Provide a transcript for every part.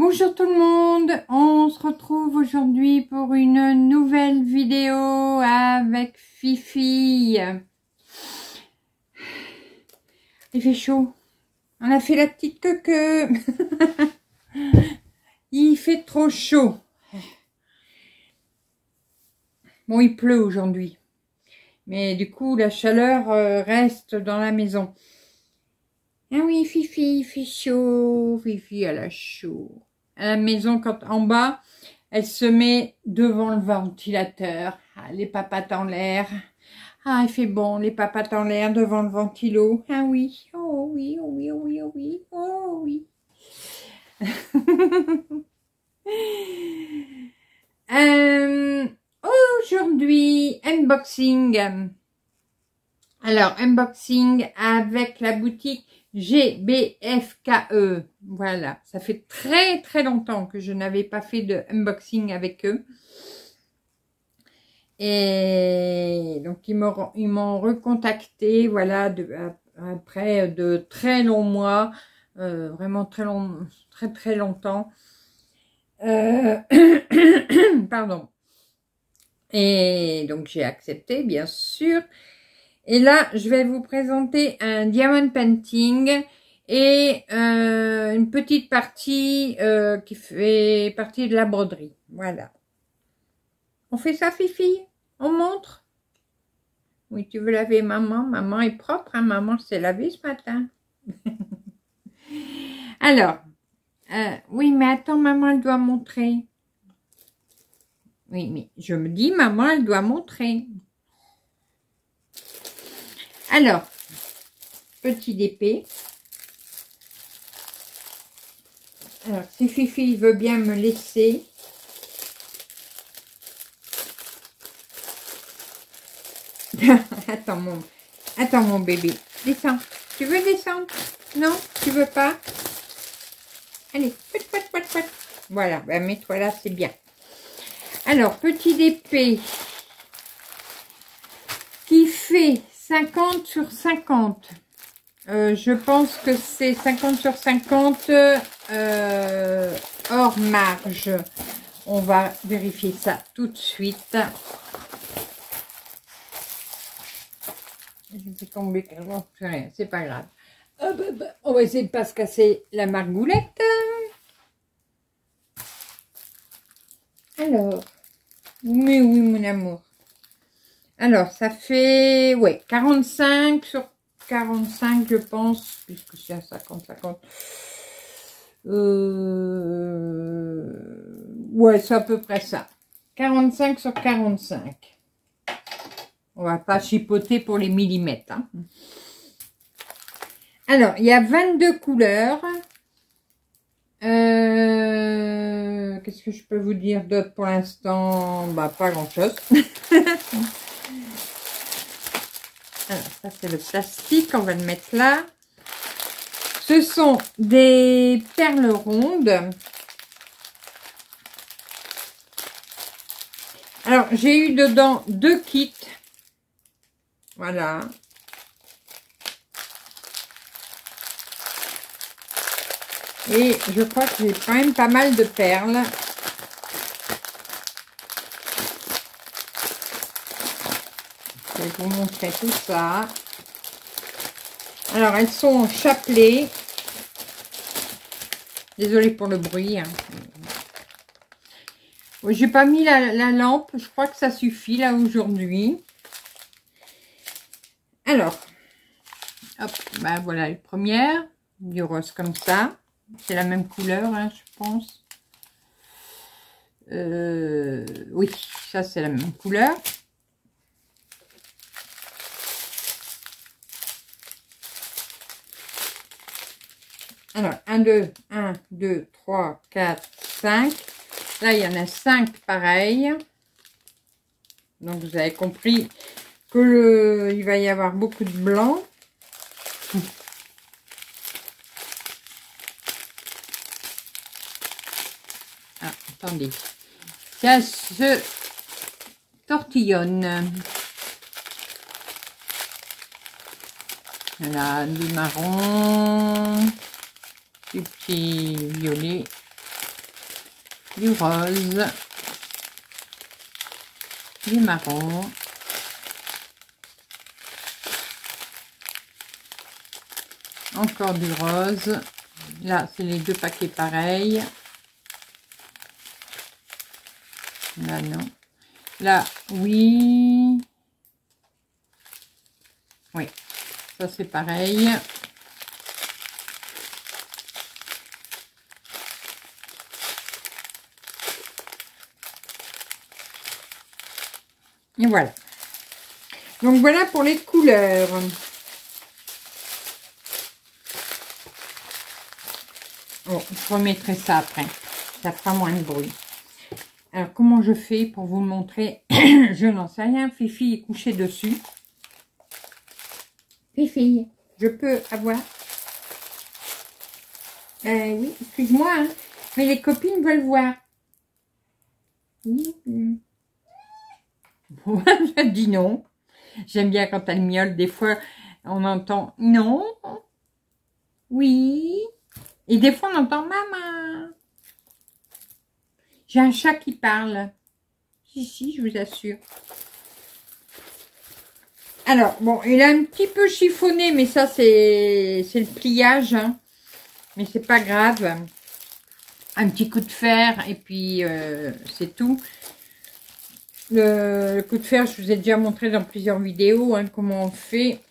Bonjour tout le monde, on se retrouve aujourd'hui pour une nouvelle vidéo avec Fifi. Il fait chaud, on a fait la petite queue. Il fait trop chaud. Bon, il pleut aujourd'hui, mais du coup la chaleur reste dans la maison. Ah oui, Fifi, il fait chaud, Fifi elle a chaud. À la maison, quand en bas, elle se met devant le ventilateur, les papates en l'air. Ah, il fait bon, les papates en l'air devant le ventilo. Ah oui, oh oui, oh oui, oh oui, oh oui, oh oui. Aujourd'hui, unboxing. Alors, unboxing avec la boutique GBFKE. Voilà, ça fait très longtemps que je n'avais pas fait de unboxing avec eux. Et donc, ils m'ont recontacté, voilà, après de très longs mois, vraiment très longtemps. Pardon. Et donc, j'ai accepté, bien sûr. Et là, je vais vous présenter un diamond painting et une petite partie qui fait partie de la broderie. Voilà. On fait ça, Fifi? On montre? Oui, tu veux laver maman? Maman est propre, hein? Maman s'est lavée ce matin. Alors, oui, mais attends, maman, elle doit montrer. Oui, mais je me dis, maman, elle doit montrer. Alors, petit épée. Alors, si Fifi veut bien me laisser. Attends mon bébé. Descends. Tu veux descendre? Non, tu veux pas? Allez, pat. Voilà, ben mets-toi là, c'est bien. Alors, petit épée qui fait 50 sur 50. Je pense que c'est 50 sur 50 hors marge. On va vérifier ça tout de suite. Je vais tomber, c'est pas grave. On va essayer de pas se casser la margoulette. Alors, mais oui mon amour. Alors, ça fait, ouais, 45 sur 45, je pense, puisque c'est à 50-50. Ouais, c'est à peu près ça. 45 sur 45. On va pas chipoter pour les millimètres. Hein. Alors, il y a 22 couleurs. Qu'est-ce que je peux vous dire d'autre pour l'instant? Bah, pas grand-chose. Alors, ça c'est le plastique, on va le mettre là. Ce sont des perles rondes. Alors, j'ai eu dedans 2 kits. Voilà. Et je crois que j'ai quand même pas mal de perles. Je vais vous montrer tout ça. Alors, elles sont en chapelet. Désolée pour le bruit. Hein. J'ai pas mis la lampe. Je crois que ça suffit là aujourd'hui. Alors, hop, ben voilà les premières. Du rose comme ça. C'est la même couleur, hein, je pense. Oui, ça c'est la même couleur. Alors, 1, 2, 3, 4, 5. Là, il y en a 5 pareils. Donc, vous avez compris que il va y avoir beaucoup de blanc. Ah, attendez. Ça se tortillonne. Voilà, du marron. Du petit violet. du rose, du marron, encore du rose. Là, c'est les deux paquets pareils. Là, non. Là, oui. Oui, ça c'est pareil. Et voilà. Donc voilà pour les couleurs. Bon, je remettrai ça après. Ça fera moins de bruit. Alors, comment je fais pour vous le montrer? Je n'en sais rien. Fifi est couchée dessus. Fifi, je peux avoir... oui, excuse-moi, hein, mais les copines veulent voir. Oui. Je dis non. J'aime bien quand elle miaule. Des fois, on entend non. Oui. Et des fois, on entend maman. J'ai un chat qui parle. Si, je vous assure. Alors, bon, il a un petit peu chiffonné, mais ça, c'est le pliage. Hein. Mais c'est pas grave. Un petit coup de fer, et puis c'est tout. Le coup de fer, je vous ai déjà montré dans plusieurs vidéos, hein, comment on le fait.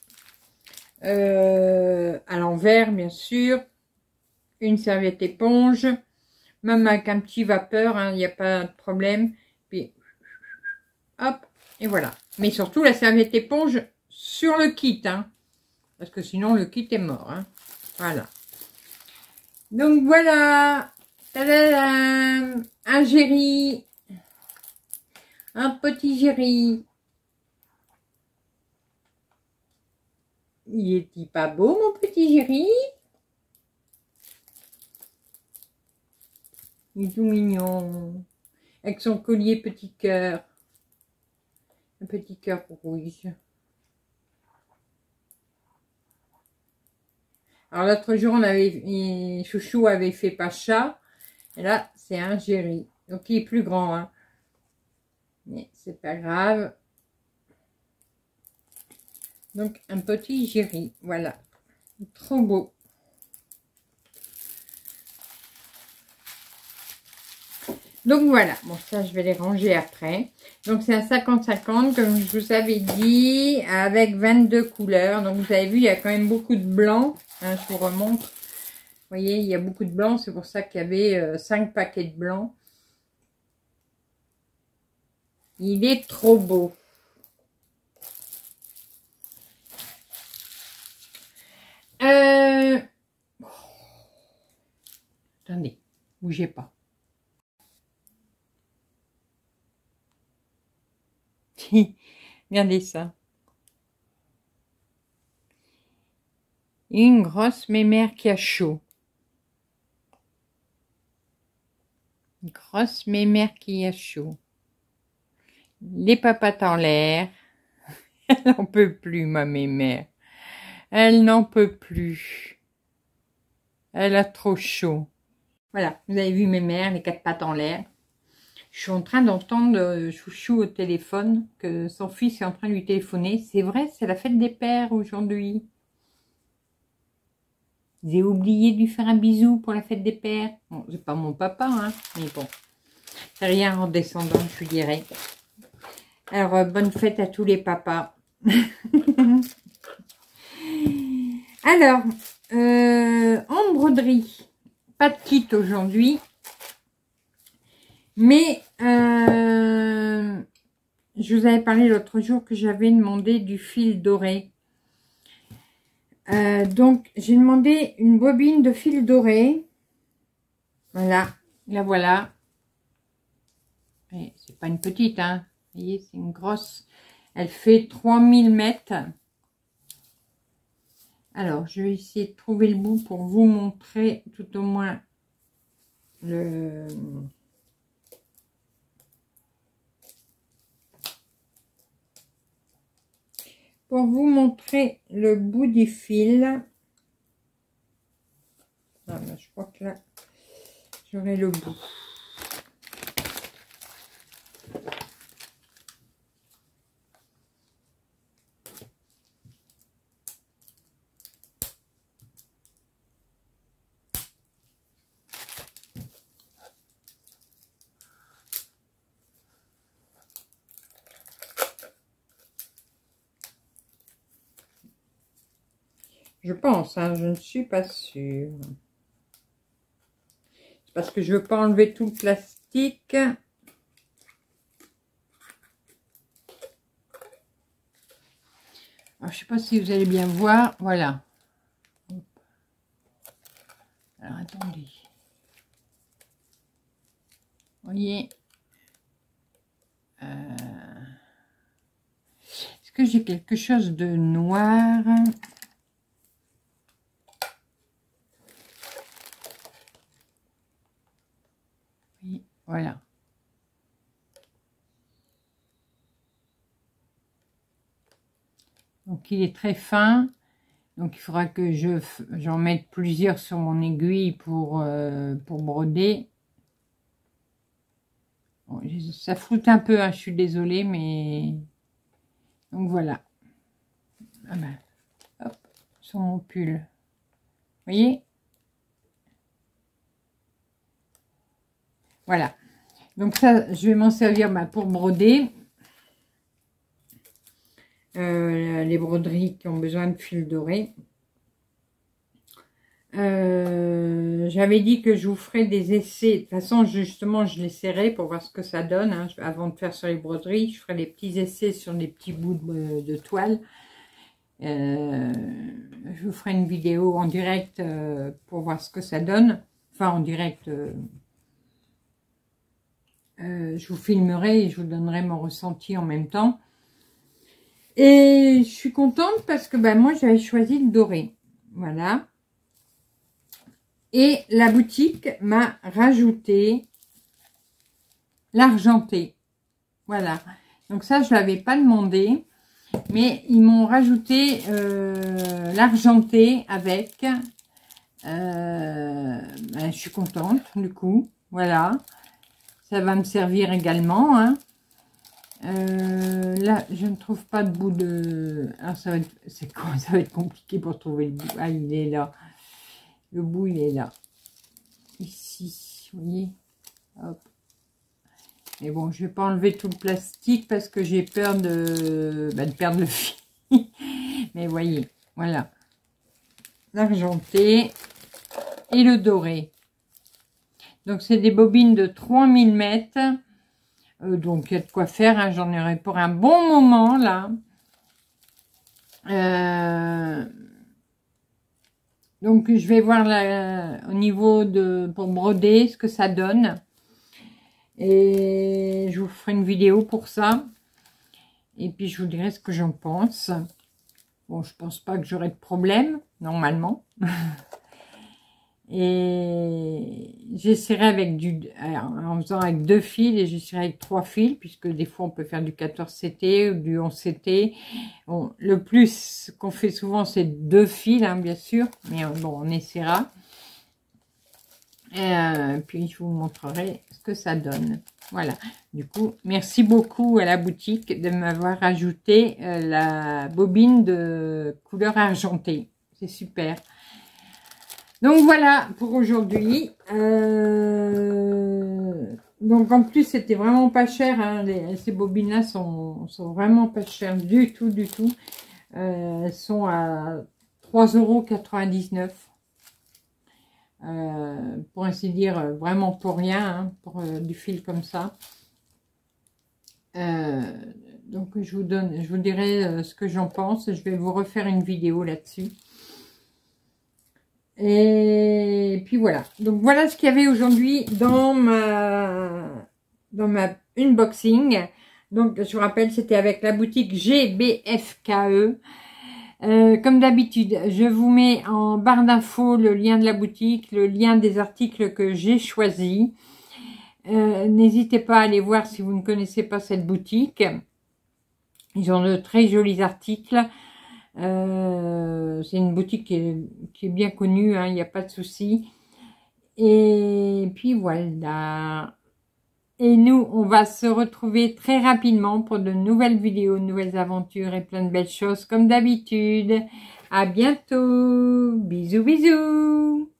À l'envers, bien sûr. Une serviette éponge. Même avec un petit vapeur, il n'y a pas de problème. Puis, hop, et voilà. Mais surtout, la serviette éponge sur le kit. Hein, parce que sinon, le kit est mort. Hein, voilà. Donc, voilà. Tadadam, un géri. Un petit géri. Il est-il pas beau, mon petit géri? Il est tout mignon. Avec son collier petit cœur. Un petit cœur rouge. Alors, l'autre jour, Chouchou avait fait Pacha. Et là, c'est un géri. Donc, il est plus grand. Hein. Mais c'est pas grave. Donc, un petit géri. Voilà. Trop beau. Donc, voilà. Bon, ça, je vais les ranger après. Donc, c'est un 50-50, comme je vous avais dit, avec 22 couleurs. Donc, vous avez vu, il y a quand même beaucoup de blanc. Hein, je vous remontre. Vous voyez, il y a beaucoup de blanc. C'est pour ça qu'il y avait 5 paquets de blanc. Il est trop beau. Attendez, bougez pas. Regardez ça. Une grosse mémère qui a chaud. Une grosse mémère qui a chaud. Les papates en l'air. Elle n'en peut plus, ma mémère. Elle n'en peut plus. Elle a trop chaud. Voilà, vous avez vu mémère, les 4 pattes en l'air. Je suis en train d'entendre Chouchou au téléphone, que son fils est en train de lui téléphoner. C'est vrai, c'est la fête des pères aujourd'hui. J'ai oublié de lui faire un bisou pour la fête des pères. Bon, c'est pas mon papa, hein, mais bon. C'est rien en descendant, je lui dirais. Alors, bonne fête à tous les papas. Alors, en broderie, pas de kit aujourd'hui. Mais, je vous avais parlé l'autre jour que j'avais demandé du fil doré. Donc, j'ai demandé une bobine de fil doré. Voilà, la voilà. C'est pas une petite, hein. Vous voyez, c'est une grosse. Elle fait 3000 mètres. Alors, je vais essayer de trouver le bout pour vous montrer tout au moins le... Pour vous montrer le bout du fil. Ah, ben, je crois que là, j'aurai le bout. Je pense, hein, je ne suis pas sûre. C'est parce que je ne veux pas enlever tout le plastique. Alors, je ne sais pas si vous allez bien voir. Voilà. Alors, attendez. Vous voyez. Est-ce que j'ai quelque chose de noir? Oui, voilà. Donc, il est très fin. Donc, il faudra que j'en mette plusieurs sur mon aiguille pour broder. Bon, ça floute un peu, hein, je suis désolée, mais... Donc, voilà. Ah ben, hop, sur mon pull. Vous voyez? Voilà. Donc, ça, je vais m'en servir pour broder. Les broderies qui ont besoin de fil doré. J'avais dit que je vous ferai des essais. De toute façon, justement, je l'essaierai pour voir ce que ça donne. Hein. Avant de faire sur les broderies, je ferai des petits essais sur des petits bouts de toile. Je vous ferai une vidéo en direct pour voir ce que ça donne. Enfin, en direct, je vous filmerai et je vous donnerai mon ressenti en même temps. Et je suis contente parce que moi, j'avais choisi le doré. Voilà. Et la boutique m'a rajouté l'argenté. Voilà. Donc ça, je ne l'avais pas demandé. Mais ils m'ont rajouté l'argenté avec. Je suis contente du coup. Voilà. Ça va me servir également. Hein. Là, je ne trouve pas de bout de... Alors, ça va être compliqué pour trouver le bout. Ah, il est là. Le bout, il est là. Ici, vous voyez. Hop. Mais bon, je ne vais pas enlever tout le plastique parce que j'ai peur de perdre le fil. Mais voyez, voilà. L'argenté et le doré. Donc, c'est des bobines de 3 mm. Donc, il y a de quoi faire. Hein, j'en aurai pour un bon moment, là. Donc, je vais voir au niveau pour broder ce que ça donne. Et je vous ferai une vidéo pour ça. Et puis, je vous dirai ce que j'en pense. Bon, je pense pas que j'aurai de problème, normalement. Et j'essaierai avec en faisant avec 2 fils et j'essaierai avec 3 fils, puisque des fois, on peut faire du 14 CT ou du 11 CT. Bon, le plus qu'on fait souvent, c'est 2 fils, hein, bien sûr. Mais bon, on essaiera. Et puis, je vous montrerai ce que ça donne. Voilà. Du coup, merci beaucoup à la boutique de m'avoir ajouté la bobine de couleur argentée. C'est super. Donc, voilà pour aujourd'hui. Donc, en plus, c'était vraiment pas cher. Hein. Ces bobines-là sont vraiment pas chères du tout, du tout. Elles sont à 3,99 €. Pour ainsi dire, vraiment pour rien, hein, pour du fil comme ça. Donc je vous dirai ce que j'en pense. Je vais vous refaire une vidéo là-dessus. Et puis voilà. Donc voilà ce qu'il y avait aujourd'hui dans ma unboxing. Donc je vous rappelle, c'était avec la boutique GBFKE. Comme d'habitude, je vous mets en barre d'infos le lien de la boutique, le lien des articles que j'ai choisis. N'hésitez pas à aller voir si vous ne connaissez pas cette boutique. Ils ont de très jolis articles. C'est une boutique qui est bien connue, hein, il n'y a pas de souci. Et puis voilà. Et nous, on va se retrouver très rapidement pour de nouvelles vidéos, de nouvelles aventures et plein de belles choses comme d'habitude. À bientôt. Bisous, bisous.